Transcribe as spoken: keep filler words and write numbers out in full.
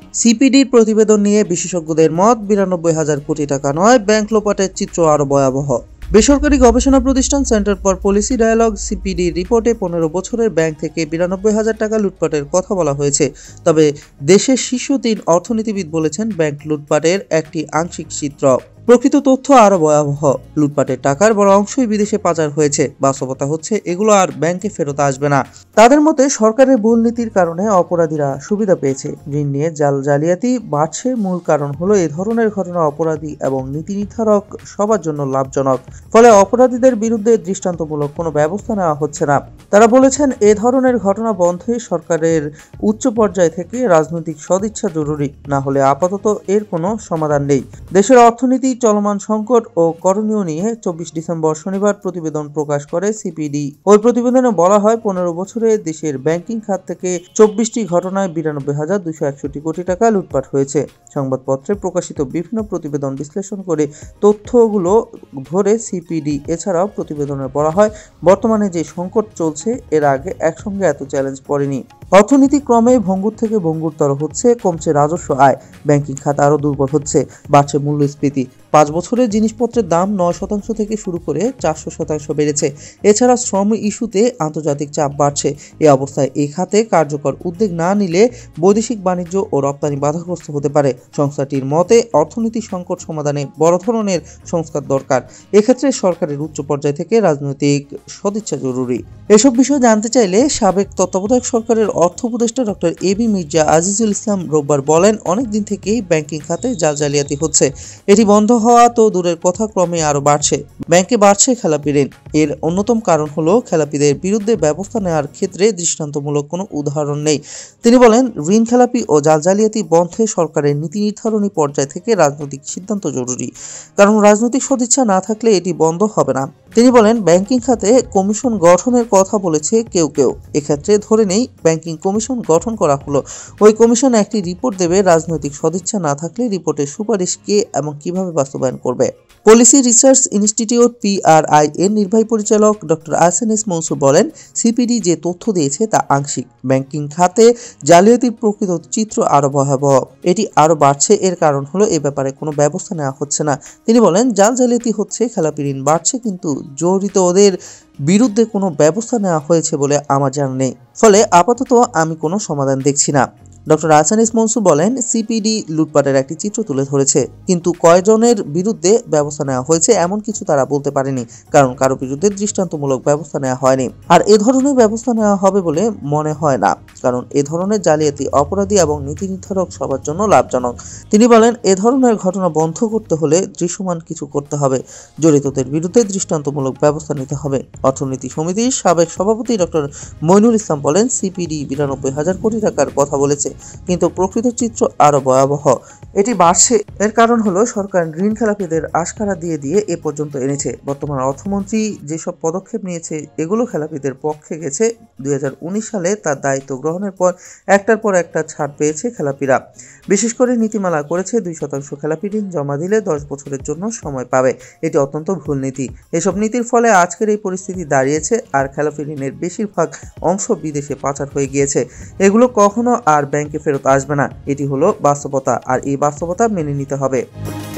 সিপিডির প্রতিবেদন নিয়ে বিশেষজ্ঞদের মত, বিরানব্বই হাজার কোটি টাকা নয়, ব্যাংক লোপাটের চিত্র আরো ভয়াবহ। বেসরকারি গবেষণা প্রতিষ্ঠান centre for policy dialogue CPD রিপোর্টে পনেরো বছরের ব্যাংক থেকে বিরানব্বই হাজার টাকা লুটপাটের কথা বলা হয়েছে। তবে দেশের শীর্ষ তিন অর্থনীতিবিদ বলেছেন ব্যাংক লুটপাটের একটি আংশিক চিত্র। প্রকৃত তথ্য আরো ভয়াবহ। লুটপাটের টাকার বড় অংশই বিদেশে পাচার হয়েছে। বাস্তবতা হচ্ছে এগুলো আর ব্যাংকে ফেরত আসবে না। তাদের মতে সরকারের ভুল নীতির কারণে অপরাধীরা সুবিধা পেয়েছে। ঋণ নিয়ে জাল জালিয়াতি বাড়ছে। মূল কারণ হলো এ ধরনের ঘটনা অপরাধী এবং নীতি নির্ধারক সবার জন্য লাভজনক। ফলে অপরাধীদের বিরুদ্ধে দৃষ্টান্তমূলক কোনো ব্যবস্থা নেওয়া হচ্ছে না। তারা বলেছেন এ ধরনের ঘটনা বন্ধে সরকারের উচ্চ পর্যায় থেকে রাজনৈতিক সদিচ্ছা জরুরি, না হলে আপাতত এর কোনো সমাধান নেই। দেশের অর্থনীতি, চলমান সংকট ও করণীয় নিয়ে চব্বিশ ডিসেম্বর শনিবার প্রতিবেদন প্রকাশ করে সিপিডি। ওই প্রতিবেদনে বলা হয় পনেরো বছরে দেশের ব্যাংকিং খাত থেকে চব্বিশটি ঘটনায় বিরানব্বই হাজার দুইশো একষট্টি কোটি টাকা লুটপাট হয়েছে। সংবাদপত্রে প্রকাশিত বিভিন্ন প্রতিবেদন বিশ্লেষণ করে তথ্যগুলো ধরে সিপিডি এছাড়াও প্রতিবেদনে বলা হয় বর্তমানে যে সংকট চলছে এর আগে একসঙ্গে এত চ্যালেঞ্জ পড়েনি। অর্থনীতি ক্রমে ভঙ্গুর থেকে ভঙ্গুরতর হচ্ছে, কমছে রাজস্ব আয়, ব্যাংকিং খাত আরো দুর্বল হচ্ছে, বাড়ছে মূল্যস্ফীতি। পাঁচ বছরে জিনিসপত্রের দাম নয় শতাংশ থেকে শুরু করে চারশো শতাংশ বেড়েছে। এছাড়া শ্রম ইস্যুতে আন্তর্জাতিক চাপ বাড়ছে। এ অবস্থায় এই খাতে কার্যকর উদ্যোগ না নিলে বৈদেশিক বাণিজ্য ও রপ্তানি বাধাগ্রস্ত হতে পারে। সংস্থাটির মতে অর্থনীতি সংকট সমাধানে বড় ধরনের সংস্কার দরকার। এক্ষেত্রে সরকারের উচ্চ পর্যায় থেকে রাজনৈতিক সদিচ্ছা জরুরি। এসব বিষয় জানতে চাইলে সাবেক তত্ত্বাবধায়ক সরকারের অর্থ উপদেষ্টা doctor A B Mirza Azizul Islam রোববার বলেন, অনেকদিন থেকেই ব্যাংকিং খাতে জাল জালিয়াতি হচ্ছে। এটি বন্ধ হওয়া তো দূরের কথা, ক্রমে আরো বাড়ছে। ব্যাংকে বাড়ছে খেলাপি ঋণ। এর অন্যতম কারণ হলো খেলাপিদের বিরুদ্ধে ব্যবস্থা নেওয়ার ক্ষেত্রে দৃষ্টান্তমূলক কোনো উদাহরণ নেই। তিনি বলেন, ঋণ খেলাপি ও জাল জালিয়াতি বন্ধে সরকারের নীতি নির্ধারণী পর্যায় থেকে রাজনৈতিক সিদ্ধান্ত জরুরি। কারণ রাজনৈতিক সদিচ্ছা না থাকলে এটি বন্ধ হবে না। তিনি বলেন, ব্যাংকিং খাতে কমিশন গঠনের কথা বলেছে কেউ কেউ। এক্ষেত্রে ধরে নেই ব্যাংকিং কমিশন গঠন করা হলো। ওই কমিশন একটি রিপোর্ট দেবে। রাজনৈতিক সদিচ্ছা না থাকলে রিপোর্টের সুপারিশ কে এবং কিভাবে বাস্তবায়ন করবে। পলিসি রিসার্চ ইনস্টিটিউট পিআরআই এর নির্বাহী পরিচালক ডক্টর আহসান এস মনসুর বলেন, সিপিডি যে তথ্য দিয়েছে তা আংশিক। ব্যাংকিং খাতে জালিয়াতির প্রকৃত চিত্র আরো ভয়াবহ। এটি আরো বাড়ছে। এর কারণ হলো এ ব্যাপারে কোনো ব্যবস্থা নেওয়া হচ্ছে না। তিনি বলেন, জাল জালিয়াতি হচ্ছে, খেলাপি ঋণ বাড়ছে, কিন্তু জড়িত ওদের বিরুদ্ধে কোনো ব্যবস্থা নেওয়া হয়েছে বলে আমার জানা নেই। ফলে আপাতত আমি কোনো সমাধান দেখছি না। ডক্টর আহসান এস মনসুর বলেন, সিপিডি লুটপাটের একটি চিত্র তুলে ধরেছে, কিন্তু কয়জনের বিরুদ্ধে ব্যবস্থা নেওয়া হয়েছে এমন কিছু তারা বলতে পারেনি, কারণ কারো বিরুদ্ধে দৃষ্টান্তমূলক ব্যবস্থা নেওয়া হয়নি। আর এ ধরনের ব্যবস্থা নেওয়া হবে বলে মনে হয় না, কারণ এ ধরনের জালিয়াতি অপরাধী এবং নীতি নির্ধারক সবার জন্য লাভজনক। তিনি বলেন, এ ধরনের ঘটনা বন্ধ করতে হলে দৃশ্যমান কিছু করতে হবে। জড়িতদের বিরুদ্ধে দৃষ্টান্তমূলক ব্যবস্থা নিতে হবে। অর্থনীতি সমিতির সাবেক সভাপতি ডক্টর মইনুল ইসলাম বলেন, সিপিডি বিরানব্বই হাজার কোটি টাকার কথা বলেছে, কিন্তু প্রকৃত চিত্র আরো ভয়াবহ। এটি বাড়ছে। এর কারণ হলো সরকার ঋণ খেলাপিদের আশকারা দিয়ে দিয়ে এ পর্যন্ত এনেছে। বর্তমান অর্থমন্ত্রী যেসব পদক্ষেপ নিয়েছে এগুলো খেলাপিদের পক্ষে গেছে। দুই হাজার উনিশ সালে তার দায়িত্ব গ্রহণের পর একটার পর একটা ছাড় পেয়েছে খেলাপিরা। বিশেষ করে নীতিমালা করেছে দুই শতাংশ খেলাপি ঋণ জমা দিলে দশ বছরের জন্য সময় পাবে। এটি অত্যন্ত ভুল নীতি। এসব নীতির ফলে আজকের এই পরিস্থিতি দাঁড়িয়েছে। আর খেলাপি ঋণের বেশিরভাগ অংশ বিদেশে পাচার হয়ে গিয়েছে। এগুলো কখনো আর ব্যাংকে ফেরত আসবে না। এটি হলো বাস্তবতা, আর এই বাস্তবতা মেনে নিতে হবে।